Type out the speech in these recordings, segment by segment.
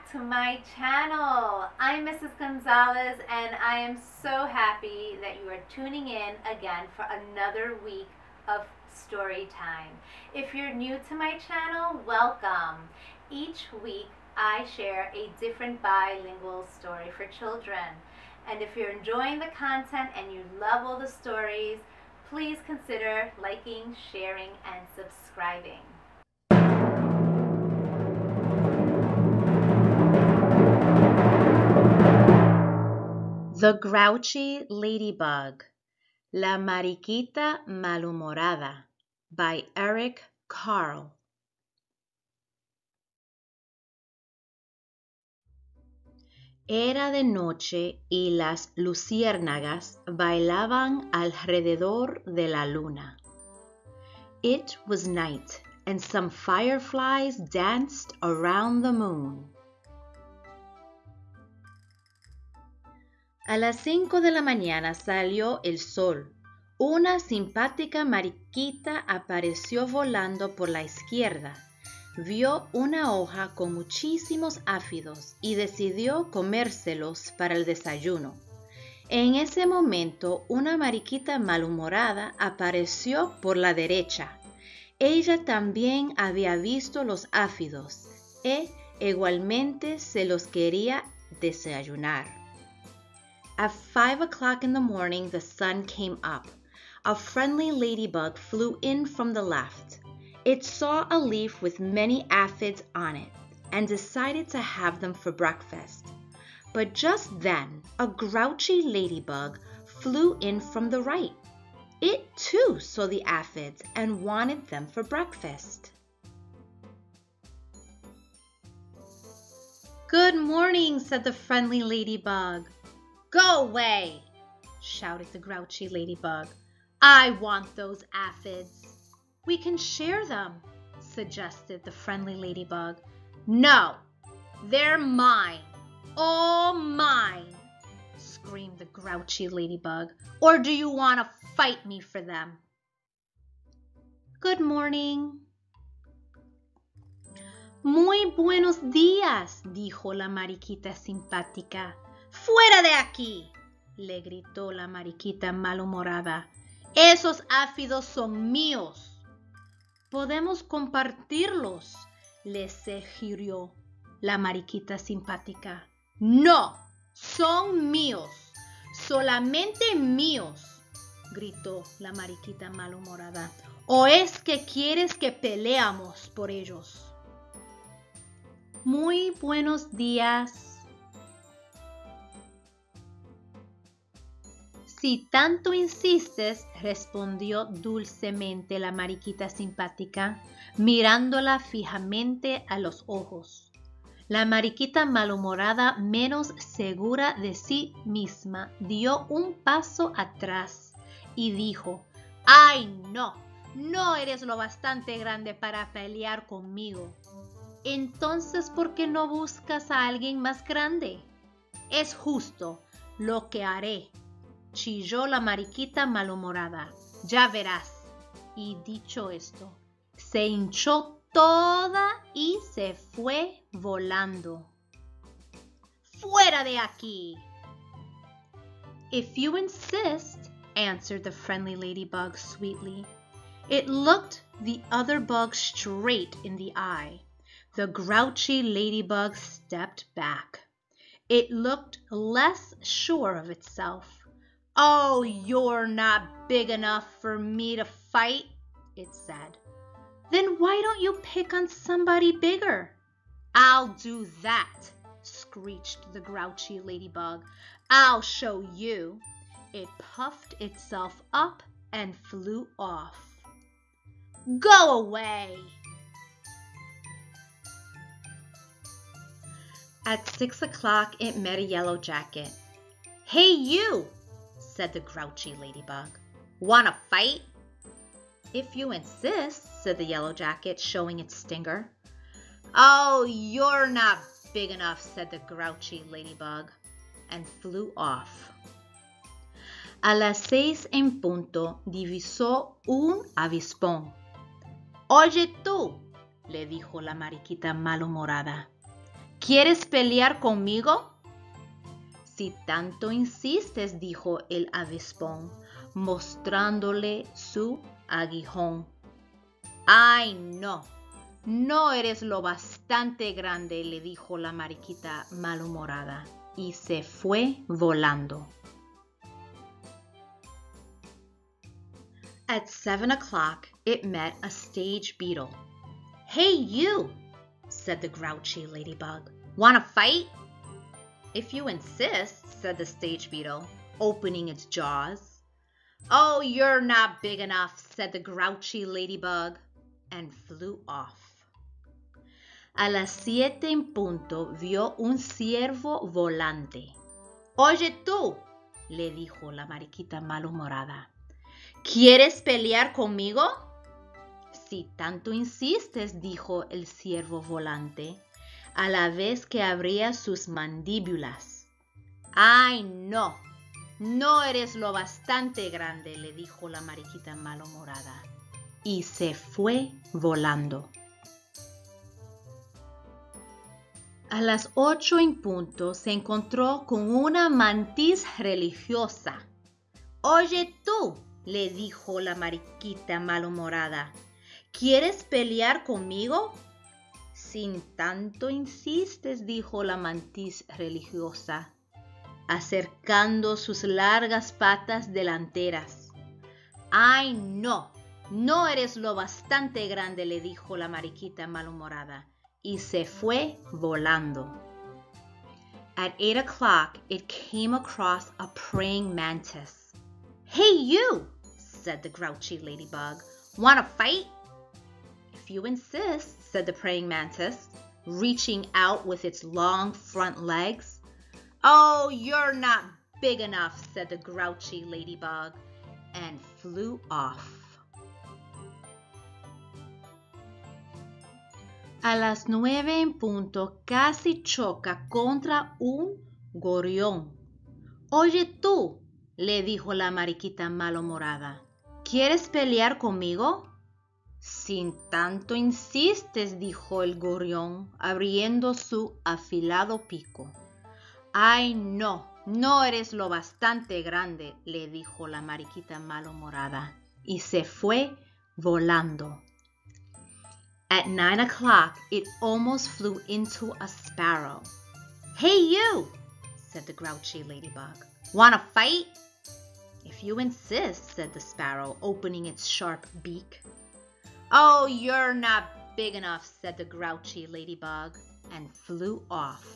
back to my channel. I'm Mrs. Gonzalez and I am so happy that you are tuning in again for another week of story time. If you're new to my channel, welcome. Each week I share a different bilingual story for children. And if you're enjoying the content and you love all the stories, please consider liking, sharing, and subscribing. The Grouchy Ladybug, La Mariquita Malhumorada, by Eric Carle. Era de noche y las luciérnagas bailaban alrededor de la luna. It was night and some fireflies danced around the moon. A las 5 de la mañana salió el sol. Una simpática mariquita apareció volando por la izquierda. Vio una hoja con muchísimos áfidos y decidió comérselos para el desayuno. En ese momento, una mariquita malhumorada apareció por la derecha. Ella también había visto los áfidos e igualmente se los quería desayunar. At 5 o'clock in the morning, the sun came up. A friendly ladybug flew in from the left. It saw a leaf with many aphids on it and decided to have them for breakfast. But just then, a grouchy ladybug flew in from the right. It too saw the aphids and wanted them for breakfast. "Good morning," said the friendly ladybug. "Go away," shouted the grouchy ladybug. "I want those aphids." "We can share them," suggested the friendly ladybug. "No, they're mine, all mine," screamed the grouchy ladybug. "Or do you want to fight me for them?" "Good morning." "Muy buenos días," dijo la mariquita simpática. "¡Fuera de aquí!", le gritó la mariquita malhumorada. "Esos áfidos son míos." "Podemos compartirlos," le sugirió la mariquita simpática. "No, son míos, solamente míos," gritó la mariquita malhumorada. "¿O es que quieres que peleamos por ellos?" "Muy buenos días." "Si tanto insistes", respondió dulcemente la mariquita simpática, mirándola fijamente a los ojos. La mariquita malhumorada, menos segura de sí misma, dio un paso atrás y dijo: "¡Ay, no! No eres lo bastante grande para pelear conmigo. Entonces, ¿por qué no buscas a alguien más grande?" "Es justo lo que haré", chilló la mariquita malhumorada. "Ya verás." Y dicho esto, se hinchó toda y se fue volando. "¡Fuera de aquí!" "If you insist," answered the friendly ladybug sweetly. It looked the other bug straight in the eye. The grouchy ladybug stepped back. It looked less sure of itself. "Oh, you're not big enough for me to fight," it said. "Then why don't you pick on somebody bigger?" "I'll do that," screeched the grouchy ladybug. "I'll show you." It puffed itself up and flew off. "Go away." At 6 o'clock, it met a yellow jacket. "Hey, you," said the grouchy ladybug. "Wanna fight?" "If you insist," said the yellow jacket, showing its stinger. "Oh, you're not big enough," said the grouchy ladybug, and flew off. A las 6 en punto, divisó un avispón. "Oye tú", le dijo la mariquita malhumorada. ¿Quieres pelear conmigo? Si tanto insistes, dijo el avispón, mostrándole su aguijón. ¡Ay, no! No eres lo bastante grande, le dijo la mariquita malhumorada, y se fue volando. At 7 o'clock, it met a stage beetle. "Hey, you," said the grouchy ladybug. "Wanna fight?" "If you insist," said the stage beetle, opening its jaws. "Oh, you're not big enough," said the grouchy ladybug, and flew off. A las 7 en punto vio un ciervo volante. «Oye tú», le dijo la mariquita malhumorada, ¿quieres pelear conmigo? Si tanto insistes, dijo el ciervo volante, a la vez que abría sus mandíbulas. ¡Ay, no! No eres lo bastante grande, le dijo la mariquita malhumorada, y se fue volando. A las 8 en punto se encontró con una mantis religiosa. «Oye tú», le dijo la mariquita malhumorada, ¿quieres pelear conmigo? Sin tanto insistes, dijo la mantis religiosa, acercando sus largas patas delanteras. «Ay, no, no eres lo bastante grande», le dijo la mariquita malhumorada, y se fue volando. At 8 o'clock, it came across a praying mantis. «Hey, you," said the grouchy ladybug. "Wanna fight?" "If you insist," said the praying mantis, reaching out with its long front legs. "Oh, you're not big enough," said the grouchy ladybug, and flew off. A las 9 en punto casi choca contra un gorrión. «Oye tú», le dijo la mariquita malhumorada, ¿quieres pelear conmigo? Sin tanto insistes, dijo el gorrión, abriendo su afilado pico. «Ay, no, no eres lo bastante grande», le dijo la mariquita malhumorada, y se fue volando. At 9 o'clock, it almost flew into a sparrow. «Hey, you," said the grouchy ladybug. "Wanna fight?" "If you insist," said the sparrow, opening its sharp beak. "Oh, you're not big enough," said the grouchy ladybug, and flew off.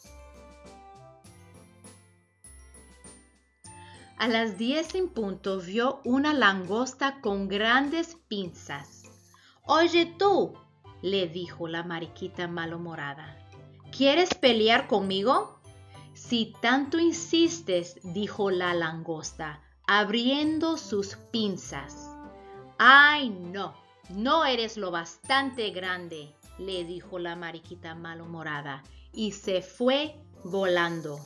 A las 10 en punto vio una langosta con grandes pinzas. «Oye tú», le dijo la mariquita malhumorada, ¿quieres pelear conmigo? Si tanto insistes, dijo la langosta, abriendo sus pinzas. «Ay, no, no eres lo bastante grande», le dijo la mariquita malhumorada, y se fue volando.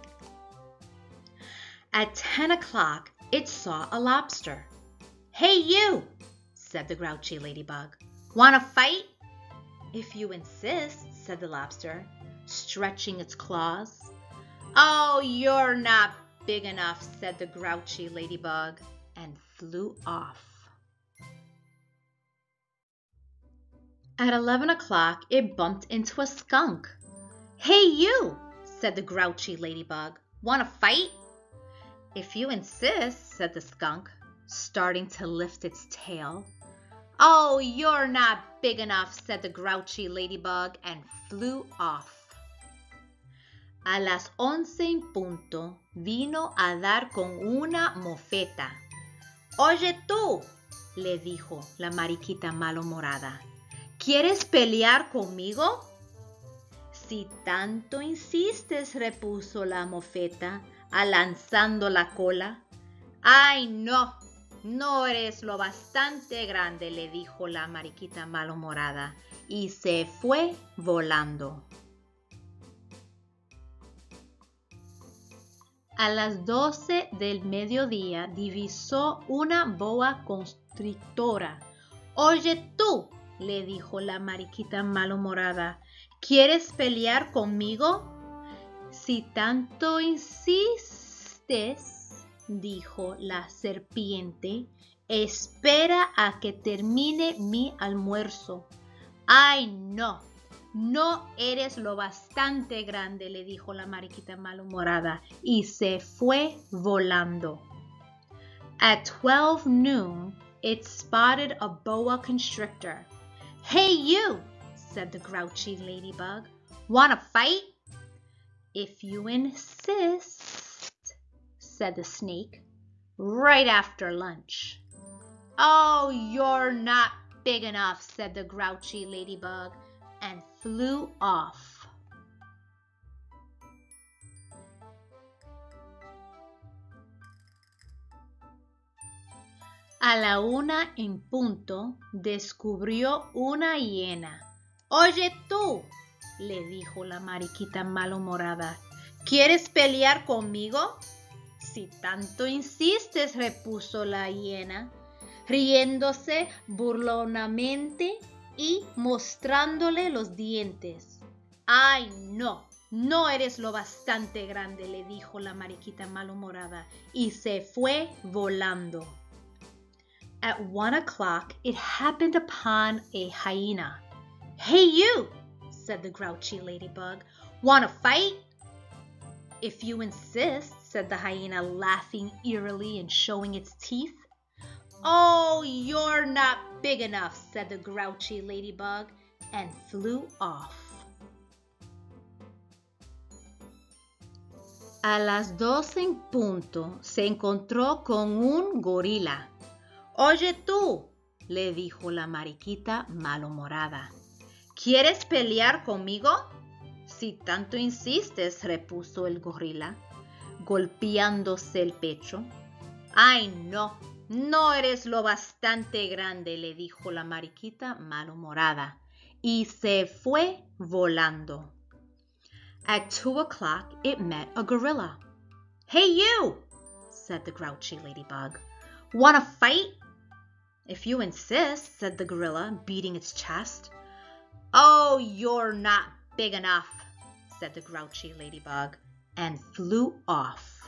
At 10 o'clock, it saw a lobster. «Hey, you," said the grouchy ladybug. "Wanna fight?" "If you insist," said the lobster, stretching its claws. "Oh, you're not big enough," said the grouchy ladybug, and flew off. At 11 o'clock, it bumped into a skunk. "Hey, you," said the grouchy ladybug. "Wanna fight?" "If you insist," said the skunk, starting to lift its tail. "Oh, you're not big enough," said the grouchy ladybug, and flew off. A las 11 en punto, vino a dar con una mofeta. «Oye tú», le dijo la mariquita malhumorada, ¿quieres pelear conmigo? Si tanto insistes, repuso la mofeta, alanzando la cola. «Ay, no, no eres lo bastante grande», le dijo la mariquita malhumorada, y se fue volando. A las 12 del mediodía divisó una boa constrictora. «Oye tú», le dijo la mariquita malhumorada, ¿Quieres pelear conmigo? Si tanto insistes, dijo la serpiente, espera a que termine mi almuerzo. ¡Ay, no! No eres lo bastante grande, le dijo la mariquita malhumorada, y se fue volando. At 12 noon, it spotted a boa constrictor. "Hey you," said the grouchy ladybug. "Wanna fight?" "If you insist," said the snake. "Right after lunch." "Oh, you're not big enough," said the grouchy ladybug, and flew off. A la 1 en punto, descubrió una hiena. «Oye tú», le dijo la mariquita malhumorada, ¿quieres pelear conmigo? Si tanto insistes, repuso la hiena, riéndose burlonamente y mostrándole los dientes. «¡Ay, no! No eres lo bastante grande», le dijo la mariquita malhumorada, y se fue volando. At 1 o'clock, it happened upon a hyena. "Hey you," said the grouchy ladybug. "Wanna fight?" "If you insist," said the hyena, laughing eerily and showing its teeth. "Oh, you're not big enough," said the grouchy ladybug, and flew off. A las 2 en punto, se encontró con un gorila. «Oye tú», le dijo la mariquita malhumorada, ¿quieres pelear conmigo? Si tanto insistes, repuso el gorila, golpeándose el pecho. «Ay, no, no eres lo bastante grande», le dijo la mariquita malhumorada, y se fue volando. At 2 o'clock, it met a gorilla. "Hey you," said the grouchy ladybug. "Wanna fight?" "If you insist," said the gorilla, beating its chest. "Oh, you're not big enough," said the grouchy ladybug, and flew off.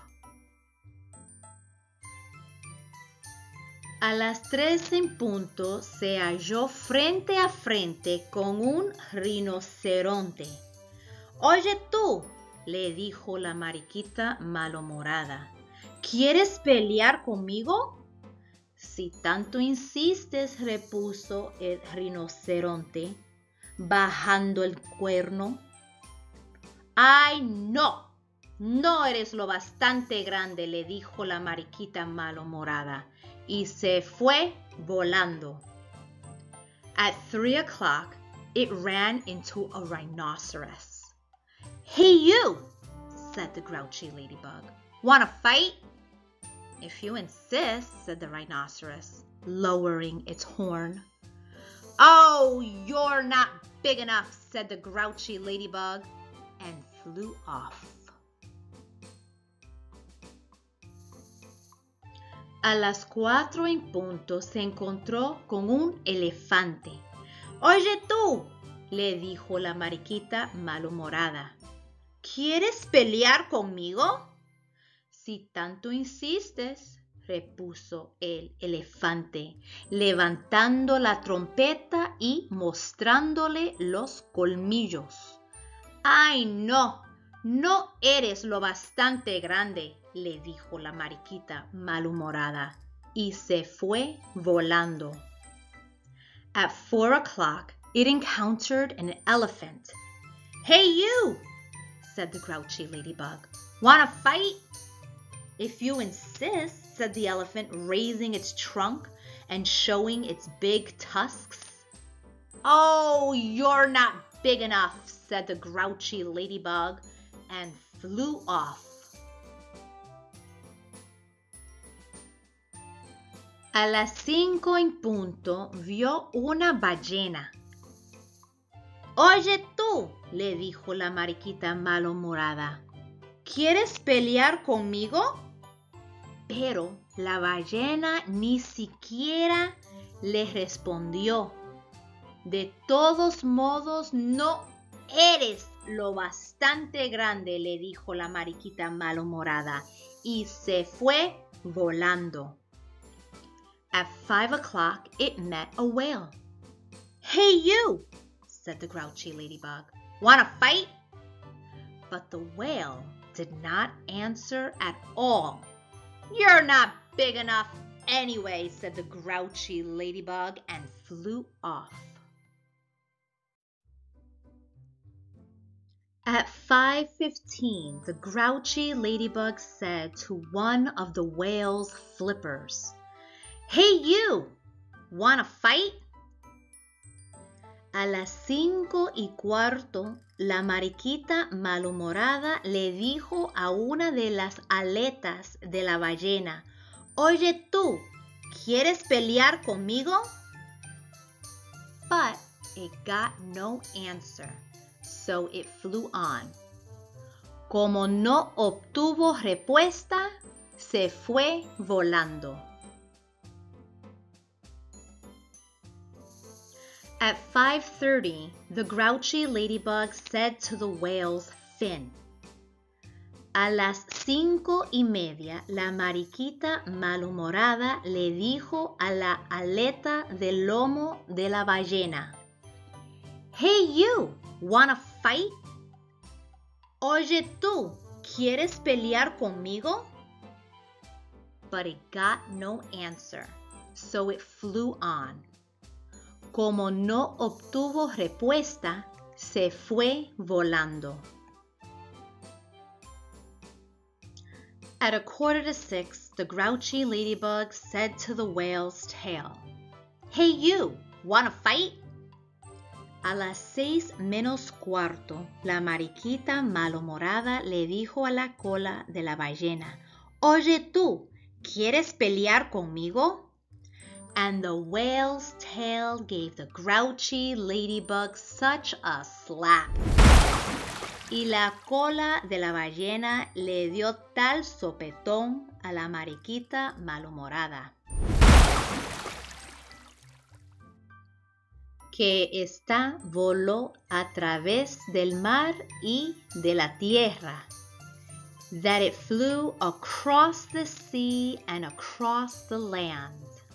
A las 3 en punto se halló frente a frente con un rinoceronte. «Oye tú», le dijo la mariquita malhumorada, ¿quieres pelear conmigo? Si tanto insistes, repuso el rinoceronte, bajando el cuerno. «Ay, no, no eres lo bastante grande», le dijo la mariquita malhumorada, y se fue volando. At 3 o'clock, it ran into a rhinoceros. «Hey you," said the grouchy ladybug. "Wanna fight?" "If you insist," said the rhinoceros, lowering its horn. "Oh, you're not big enough," said the grouchy ladybug, and flew off. A las 4 en punto se encontró con un elefante. «Oye tú», le dijo la mariquita malhumorada, ¿quieres pelear conmigo? Si tanto insistes, repuso el elefante, levantando la trompeta y mostrándole los colmillos. «Ay, no, no eres lo bastante grande», le dijo la mariquita malhumorada, y se fue volando. At 4 o'clock, it encountered an elephant. «Hey you," said the grouchy ladybug. "Wanna fight?" "If you insist," said the elephant, raising its trunk and showing its big tusks. "Oh, you're not big enough," said the grouchy ladybug, and flew off. A las 5 en punto vio una ballena. «Oye tú», le dijo la mariquita malhumorada, ¿quieres pelear conmigo? Pero la ballena ni siquiera le respondió. De todos modos, no Eres lo bastante grande, le dijo la mariquita malhumorada, y se fue volando. At 5 o'clock, it met a whale. "Hey, you," said the grouchy ladybug. "Wanna fight?" But the whale did not answer at all. "You're not big enough anyway," said the grouchy ladybug and flew off. At 5:15, the grouchy ladybug said to one of the whale's flippers, "Hey, you, wanna fight?" A las 5:15, la mariquita malhumorada le dijo a una de las aletas de la ballena, "Oye tú, ¿quieres pelear conmigo?" But it got no answer, so it flew on. Como no obtuvo respuesta, se fue volando. At 5:30, the grouchy ladybug said to the whale's fin. A las 5:30, la mariquita malhumorada le dijo a la aleta del lomo de la ballena, "Hey, you, wanna fight?" "Oye tú, ¿quieres pelear conmigo?" But it got no answer, so it flew on. Como no obtuvo respuesta, se fue volando. At 5:45, the grouchy ladybug said to the whale's tail, "Hey, you, wanna fight?" A las 6:45, la mariquita malhumorada le dijo a la cola de la ballena, "Oye tú, ¿quieres pelear conmigo?" And the whale's tail gave the grouchy ladybug such a slap. Y la cola de la ballena le dio tal sopetón a la mariquita malhumorada que ésta voló a través del mar y de la tierra, that it flew across the sea and across the land.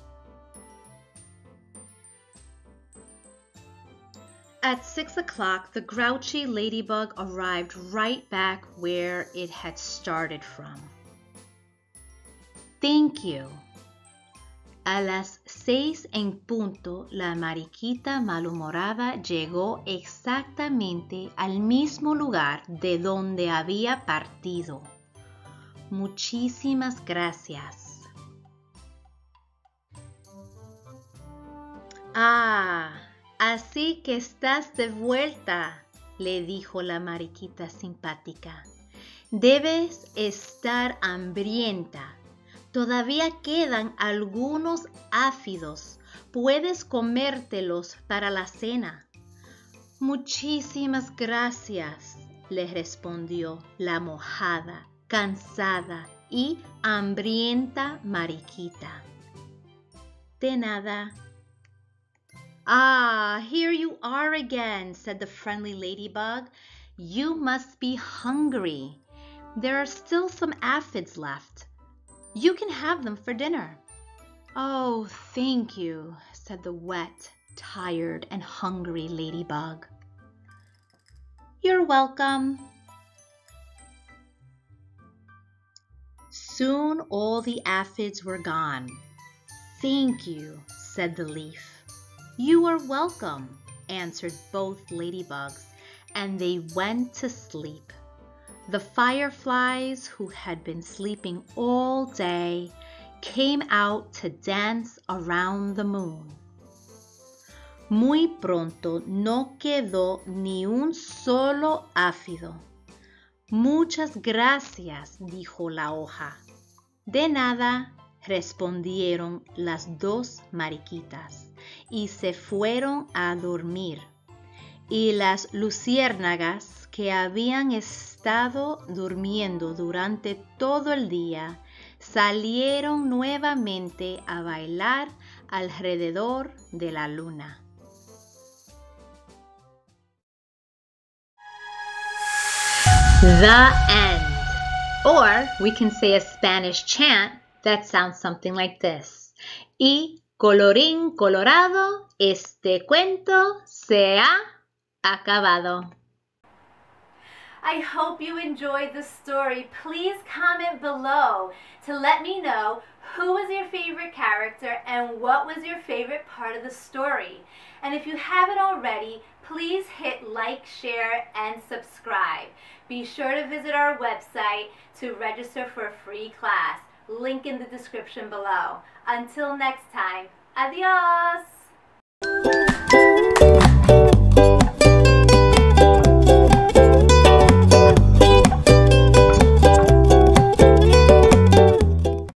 At 6 o'clock, the grouchy ladybug arrived right back where it had started from. "Thank you." A las 6:00, la mariquita malhumorada llegó exactamente al mismo lugar de donde había partido. "Muchísimas gracias." "Ah, así que estás de vuelta", le dijo la mariquita simpática. "Debes estar hambrienta. Todavía quedan algunos áfidos. Puedes comértelos para la cena." "Muchísimas gracias", le respondió la mojada, cansada y hambrienta mariquita. "De nada." "Ah, here you are again," said the friendly ladybug. "You must be hungry. There are still some aphids left. You can have them for dinner." "Oh, thank you," said the wet, tired, and hungry ladybug. "You're welcome." Soon all the aphids were gone. "Thank you," said the leaf. "You are welcome," answered both ladybugs, and they went to sleep. The fireflies, who had been sleeping all day, came out to dance around the moon. Muy pronto no quedó ni un solo áfido. "Muchas gracias", dijo la hoja. "De nada", respondieron las dos mariquitas, y se fueron a dormir. Y las luciérnagas, que habían estado durmiendo durante todo el día, salieron nuevamente a bailar alrededor de la luna. The end. Or we can say a Spanish chant that sounds something like this. Y colorín colorado, este cuento se ha acabado. I hope you enjoyed the story. Please comment below to let me know who was your favorite character and what was your favorite part of the story. And if you haven't already, please hit like, share, and subscribe. Be sure to visit our website to register for a free class. Link in the description below. Until next time, adios!